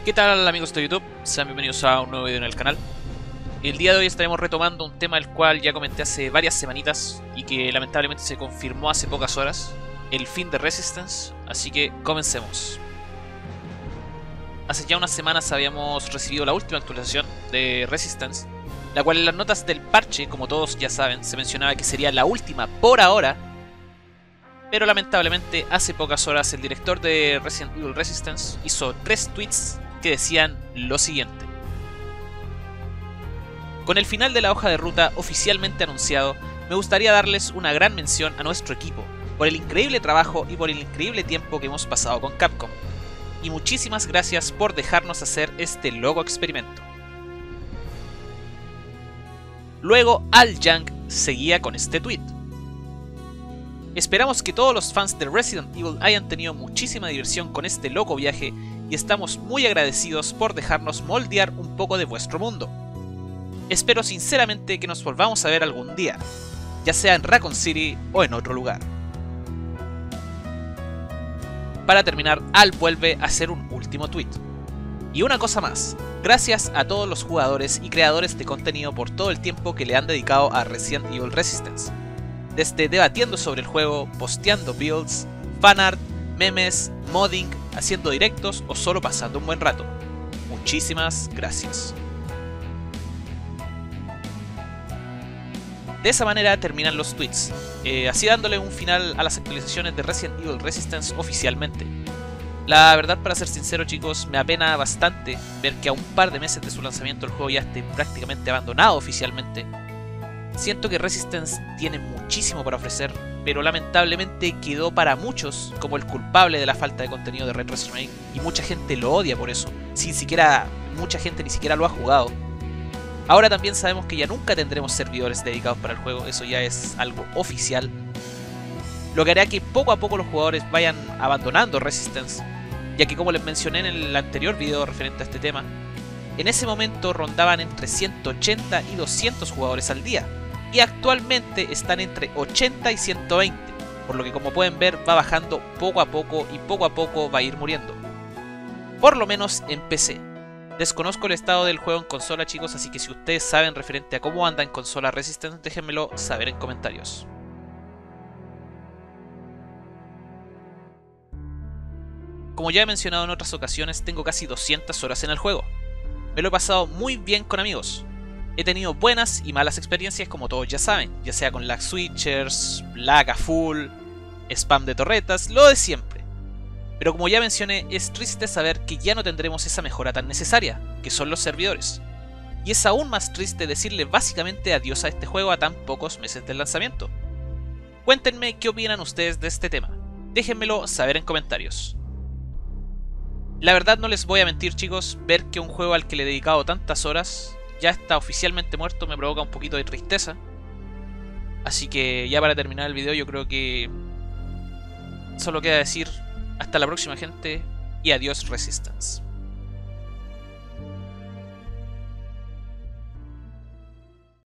¿Qué tal amigos de YouTube? Sean bienvenidos a un nuevo video en el canal. El día de hoy estaremos retomando un tema el cual ya comenté hace varias semanitas y que lamentablemente se confirmó hace pocas horas, el fin de Resistance, así que comencemos. Hace ya unas semanas habíamos recibido la última actualización de Resistance, la cual en las notas del parche, como todos ya saben, se mencionaba que sería la última por ahora, pero lamentablemente hace pocas horas el director de Resident Evil Resistance hizo 3 tweets que decían lo siguiente: con el final de la hoja de ruta oficialmente anunciado, me gustaría darles una gran mención a nuestro equipo por el increíble trabajo y por el increíble tiempo que hemos pasado con Capcom. Y muchísimas gracias por dejarnos hacer este loco experimento. Luego Al Yang seguía con este tweet: esperamos que todos los fans de Resident Evil hayan tenido muchísima diversión con este loco viaje y estamos muy agradecidos por dejarnos moldear un poco de vuestro mundo. Espero sinceramente que nos volvamos a ver algún día, ya sea en Raccoon City o en otro lugar. Para terminar, Al vuelve a hacer un último tweet. Y una cosa más, gracias a todos los jugadores y creadores de contenido por todo el tiempo que le han dedicado a Resident Evil Resistance. Desde debatiendo sobre el juego, posteando builds, fanart, memes, modding, haciendo directos o solo pasando un buen rato. Muchísimas gracias. De esa manera terminan los tweets, así dándole un final a las actualizaciones de Resident Evil Resistance oficialmente. La verdad, para ser sincero chicos, me apena bastante ver que a un par de meses de su lanzamiento el juego ya esté prácticamente abandonado oficialmente. Siento que Resistance tiene muchísimo para ofrecer, pero lamentablemente quedó para muchos como el culpable de la falta de contenido de Red Dress Remake, y mucha gente lo odia por eso, mucha gente ni siquiera lo ha jugado. Ahora también sabemos que ya nunca tendremos servidores dedicados para el juego, eso ya es algo oficial, lo que hará que poco a poco los jugadores vayan abandonando Resistance, ya que como les mencioné en el anterior video referente a este tema, en ese momento rondaban entre 180 y 200 jugadores al día, y actualmente están entre 80 y 120, por lo que como pueden ver va bajando poco a poco y poco a poco va a ir muriendo. Por lo menos en PC. Desconozco el estado del juego en consola chicos, así que si ustedes saben referente a cómo anda en consola Resistance, déjenmelo saber en comentarios. Como ya he mencionado en otras ocasiones, tengo casi 200 horas en el juego. Me lo he pasado muy bien con amigos. He tenido buenas y malas experiencias como todos ya saben, ya sea con lag switchers, lag a full, spam de torretas, lo de siempre. Pero como ya mencioné, es triste saber que ya no tendremos esa mejora tan necesaria, que son los servidores. Y es aún más triste decirle básicamente adiós a este juego a tan pocos meses del lanzamiento. Cuéntenme qué opinan ustedes de este tema, déjenmelo saber en comentarios. La verdad no les voy a mentir chicos, ver que un juego al que le he dedicado tantas horas ya está oficialmente muerto me provoca un poquito de tristeza. Así que ya para terminar el video yo creo que solo queda decir hasta la próxima gente y adiós Resistance.